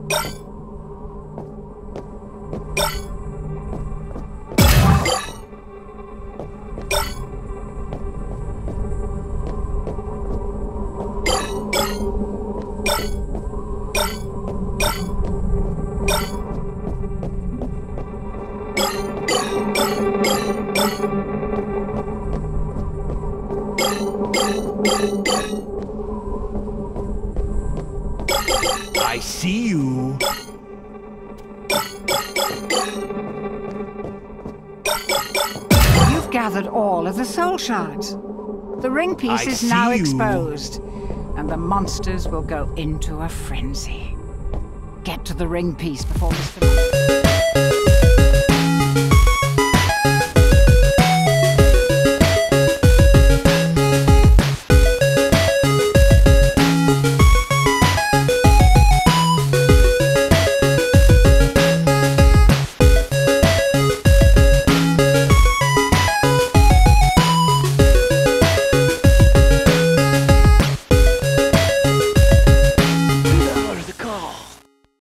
I see you. You've gathered all of the soul shards. The ring piece is now exposed, and the monsters will go into a frenzy. Get to the ring piece before Mr.